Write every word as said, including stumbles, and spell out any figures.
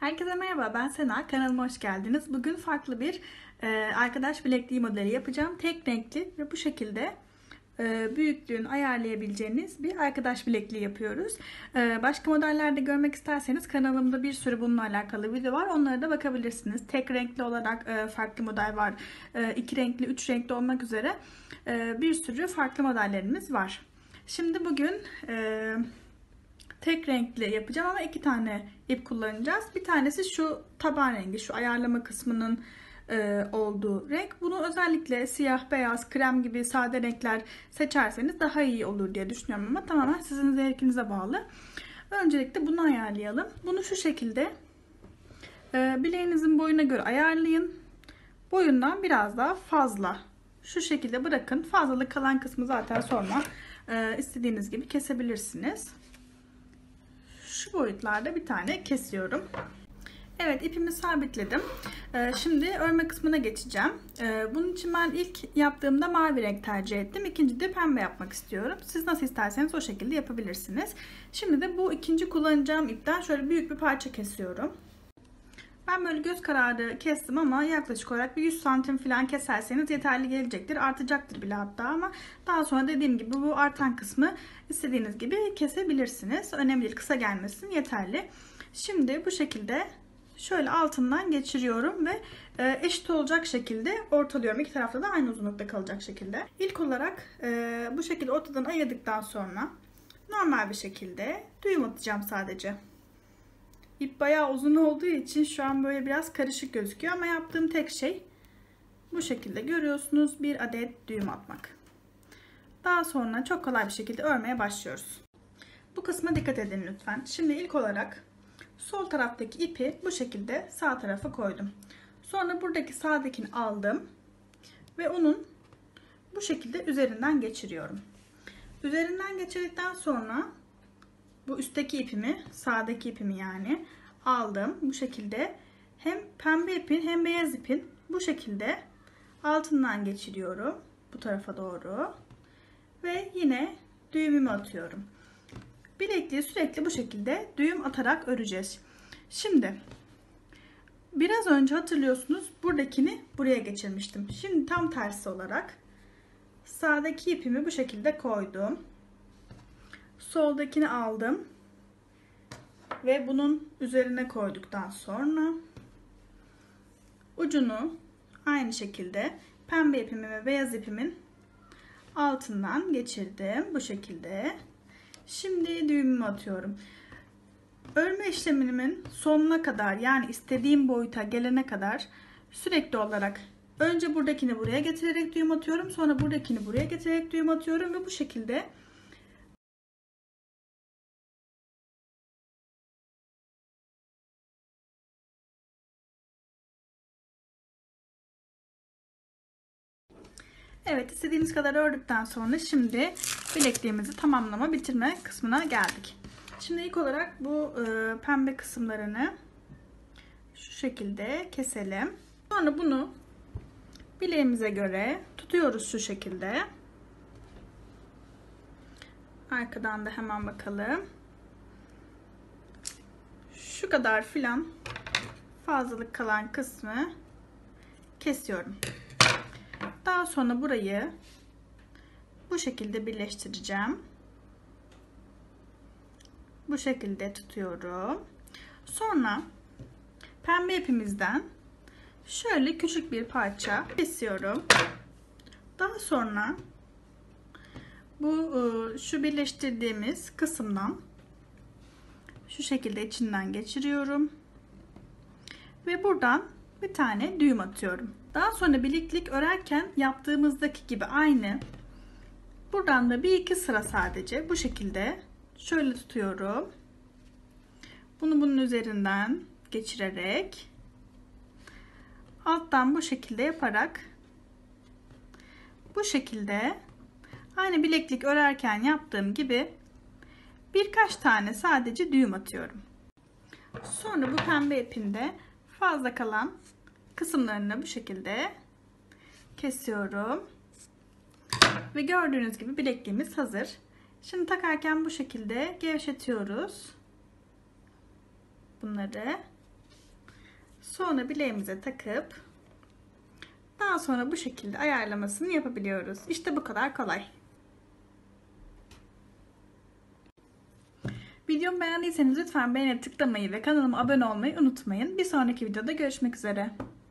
Herkese merhaba, ben Sena. Kanalıma hoş geldiniz. Bugün farklı bir e, arkadaş bilekliği modeli yapacağım. Tek renkli ve bu şekilde e, büyüklüğünü ayarlayabileceğiniz bir arkadaş bilekliği yapıyoruz. E, başka modellerde görmek isterseniz kanalımda bir sürü bununla alakalı video var. Onlara da bakabilirsiniz. Tek renkli olarak e, farklı model var. E, iki renkli, üç renkli olmak üzere e, bir sürü farklı modellerimiz var. Şimdi bugün E, tek renkli yapacağım ama iki tane ip kullanacağız. Bir tanesi şu taban rengi, şu ayarlama kısmının e, olduğu renk. Bunu özellikle siyah, beyaz, krem gibi sade renkler seçerseniz daha iyi olur diye düşünüyorum ama tamamen sizin zevkinize bağlı. Öncelikle bunu ayarlayalım. Bunu şu şekilde e, bileğinizin boyuna göre ayarlayın. Boyundan biraz daha fazla şu şekilde bırakın. Fazlalık kalan kısmı zaten sonra e, istediğiniz gibi kesebilirsiniz. Şu boyutlarda bir tane kesiyorum. Evet, ipimi sabitledim. Ee, şimdi örme kısmına geçeceğim. Ee, bunun için ben ilk yaptığımda mavi renk tercih ettim. İkinci de pembe yapmak istiyorum. Siz nasıl isterseniz o şekilde yapabilirsiniz. Şimdi de bu ikinci kullanacağım ipten şöyle büyük bir parça kesiyorum. Ben böyle göz kararı kestim ama yaklaşık olarak bir yüz santim falan keserseniz yeterli gelecektir. Artacaktır bile hatta ama daha sonra dediğim gibi bu artan kısmı istediğiniz gibi kesebilirsiniz. Önemli değil, kısa gelmesin yeterli. Şimdi bu şekilde şöyle altından geçiriyorum ve eşit olacak şekilde ortalıyorum. İki tarafta da aynı uzunlukta kalacak şekilde. İlk olarak bu şekilde ortadan ayırdıktan sonra normal bir şekilde düğüm atacağım sadece. İp bayağı uzun olduğu için şu an böyle biraz karışık gözüküyor ama yaptığım tek şey bu şekilde görüyorsunuz, bir adet düğüm atmak. Daha sonra çok kolay bir şekilde örmeye başlıyoruz. Bu kısma dikkat edin lütfen. Şimdi ilk olarak sol taraftaki ipi bu şekilde sağ tarafa koydum. Sonra buradaki sağdakini aldım ve onun bu şekilde üzerinden geçiriyorum. Üzerinden geçirdikten sonra bu üstteki ipimi, sağdaki ipimi yani aldım. Bu şekilde hem pembe ipin hem beyaz ipin bu şekilde altından geçiriyorum bu tarafa doğru ve yine düğümümü atıyorum. Bilekliği sürekli bu şekilde düğüm atarak öreceğiz. Şimdi biraz önce hatırlıyorsunuz buradakini buraya geçirmiştim. Şimdi tam tersi olarak sağdaki ipimi bu şekilde koydum. Soldakini aldım ve bunun üzerine koyduktan sonra ucunu aynı şekilde pembe ipimi ve beyaz ipimin altından geçirdim bu şekilde. Şimdi düğümümü atıyorum. Örme işlemimin sonuna kadar, yani istediğim boyuta gelene kadar sürekli olarak önce buradakini buraya getirerek düğüm atıyorum, sonra buradakini buraya getirerek düğüm atıyorum ve bu şekilde evet, istediğiniz kadar ördükten sonra şimdi bilekliğimizi tamamlama, bitirme kısmına geldik. Şimdi ilk olarak bu e, pembe kısımlarını şu şekilde keselim. Sonra bunu bileğimize göre tutuyoruz şu şekilde. Arkadan da hemen bakalım. Şu kadar filan fazlalık kalan kısmı kesiyorum. Daha sonra burayı bu şekilde birleştireceğim. Bu şekilde tutuyorum. Sonra pembe ipimizden şöyle küçük bir parça kesiyorum. Daha sonra bu şu birleştirdiğimiz kısımdan şu şekilde içinden geçiriyorum. Ve buradan bir tane düğüm atıyorum. Daha sonra bileklik örerken yaptığımızdaki gibi aynı. Buradan da bir iki sıra sadece bu şekilde şöyle tutuyorum. Bunu bunun üzerinden geçirerek alttan bu şekilde yaparak bu şekilde aynı bileklik örerken yaptığım gibi birkaç tane sadece düğüm atıyorum. Sonra bu pembe ipinde fazla kalan kısımlarını bu şekilde kesiyorum. Ve gördüğünüz gibi bilekliğimiz hazır. Şimdi takarken bu şekilde gevşetiyoruz bunları. Sonra bileğimize takıp daha sonra bu şekilde ayarlamasını yapabiliyoruz. İşte bu kadar kolay. Videomu beğendiyseniz lütfen beğene tıklamayı ve kanalıma abone olmayı unutmayın. Bir sonraki videoda görüşmek üzere.